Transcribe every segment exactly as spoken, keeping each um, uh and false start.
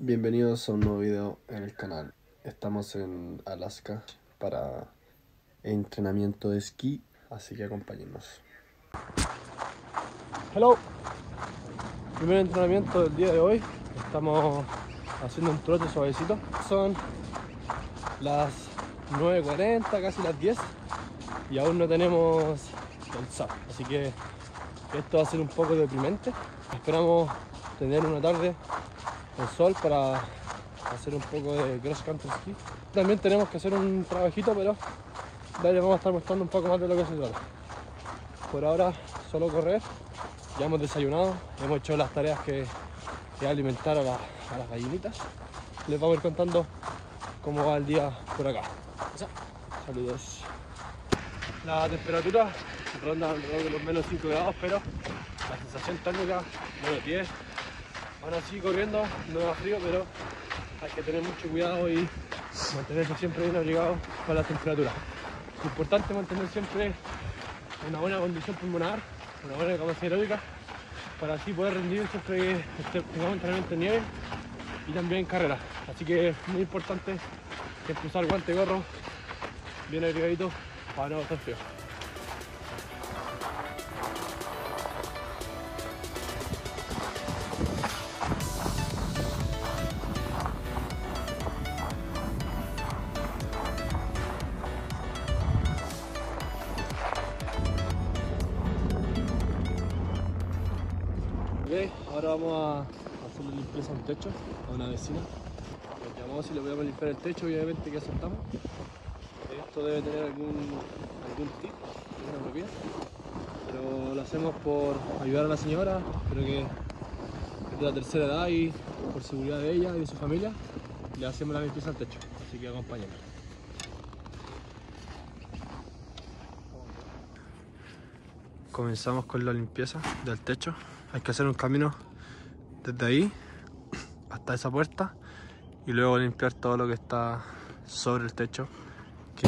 Bienvenidos a un nuevo video en el canal. Estamos en Alaska para entrenamiento de esquí, así que acompáñennos. Hello. Primer entrenamiento del día de hoy. Estamos haciendo un trote suavecito. Son las nueve cuarenta, casi las diez, y aún no tenemos el sol, así que esto va a ser un poco deprimente. Esperamos tener una tarde el sol para hacer un poco de cross country ski. También tenemos que hacer un trabajito, pero ya les vamos a estar mostrando un poco más de lo que se trata. Por ahora solo correr. Ya hemos desayunado, hemos hecho las tareas que, que alimentar a, la, a las gallinitas. Les vamos a ir contando cómo va el día por acá. Saludos. La temperatura ronda alrededor de los menos cinco grados, pero la sensación térmica menos diez. Aún así corriendo no da frío, pero hay que tener mucho cuidado y mantenerse siempre bien abrigado con la temperatura. Es importante mantener siempre una buena condición pulmonar, una buena capacidad aeróbica, para así poder rendir siempre que tengamos entrenamiento en nieve y también en carrera. Así que es muy importante siempre usar guante y gorro bien abrigadito para no estar frío. Ok, ahora vamos a hacerle limpieza al techo a una vecina. Nos llamamos y le voy a limpiar el techo, obviamente que aceptamos. Esto debe tener algún, algún tip, alguna propiedad, pero lo hacemos por ayudar a la señora. Creo que es de la tercera edad y por seguridad de ella y de su familia le hacemos la limpieza al techo, así que acompáñenme. Comenzamos con la limpieza del techo. Hay que hacer un camino desde ahí hasta esa puerta y luego limpiar todo lo que está sobre el techo. Que...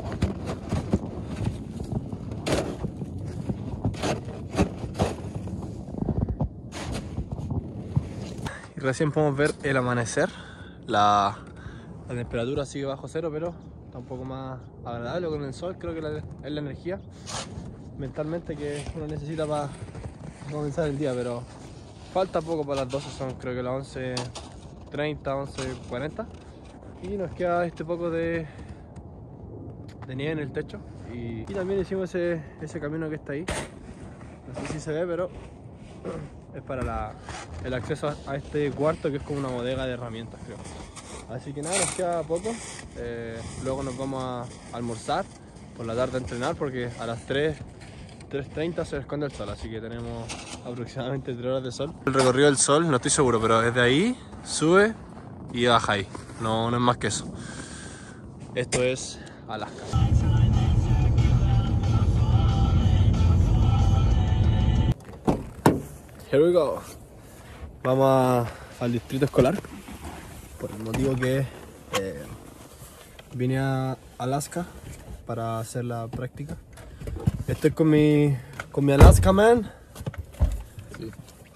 Y recién podemos ver el amanecer. La, la temperatura sigue bajo cero, pero está un poco más agradable con el sol. Creo que la, es la energía mentalmente que uno necesita para comenzar el día, pero falta poco para las doce, son creo que las once treinta, once cuarenta, y nos queda este poco de, de nieve en el techo y, y también hicimos ese, ese camino que está ahí. No sé si se ve, pero es para la, el acceso a, a este cuarto, que es como una bodega de herramientas, creo. Así que nada, nos queda poco. Eh, luego nos vamos a almorzar, por la tarde a entrenar, porque a las tres treinta se esconde el sol, así que tenemos aproximadamente tres horas de sol. El recorrido del sol, no estoy seguro, pero desde ahí sube y baja ahí, no, no es más que eso. Esto es Alaska. Here we go. Vamos a, al distrito escolar, por el motivo que eh, vine a Alaska para hacer la práctica. Estoy con mi, con mi Alaska Man. Sí.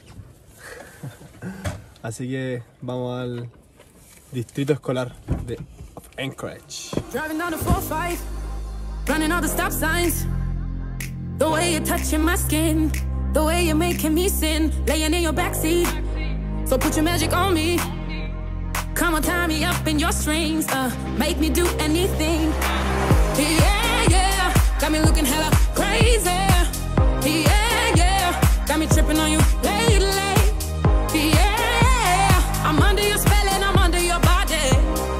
Así que vamos al distrito escolar de Anchorage. Driving down the four five, running all the stop signs. The way you're touching my skin, the way you're making me sin, laying in your backseat. So put your magic on me. Come on, tie me up in your strings. Uh, make me do anything. Yeah, yeah. Got me looking hella crazy. Yeah, yeah. Got me tripping on you lately. Yeah. I'm under your spell and I'm under your body.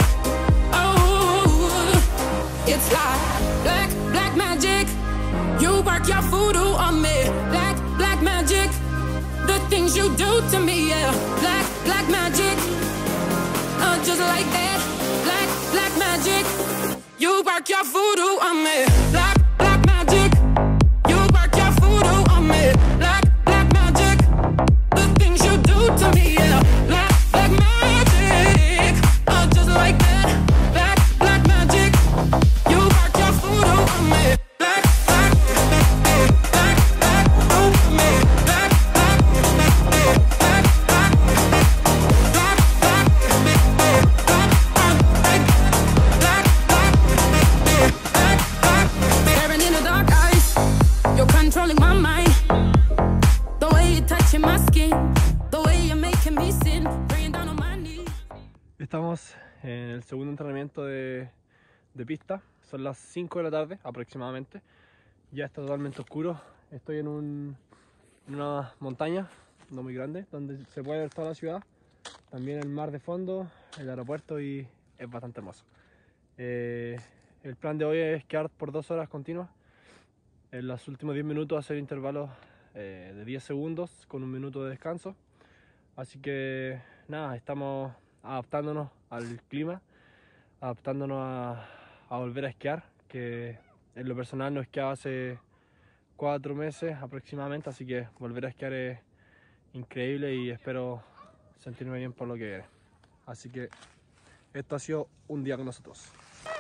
Oh, it's like black, black magic. You work your voodoo on me. Black, black magic. The things you do to me, yeah. Black, black magic. Uh, just like that. Black, black magic. You work your voodoo on me. Black, black magic. You work your voodoo on me. Black, black magic. The things you do to me, yeah. Black, black magic. Uh, just like that. Black, black magic. You work your voodoo on me. Black, black, black, black, black, on me. Black, black, black, black, black, black, black, black. my mind. The way you're touching my skin, the way you're making me sin, praying down on my knees. Estamos en el segundo entrenamiento de, de pista. Son las cinco de la tarde aproximadamente. Ya está totalmente oscuro. Estoy en, un, en una montaña no muy grande donde se puede ver toda la ciudad. También el mar de fondo, el aeropuerto, y es bastante hermoso. Eh, el plan de hoy es quedar por dos horas continuas. En los últimos diez minutos hacer intervalos eh, de diez segundos con un minuto de descanso. Así que nada, estamos adaptándonos al clima, adaptándonos a, a volver a esquiar, que en lo personal no esquiaba hace cuatro meses aproximadamente, así que volver a esquiar es increíble y espero sentirme bien por lo que viene. Así que esto ha sido un día con nosotros.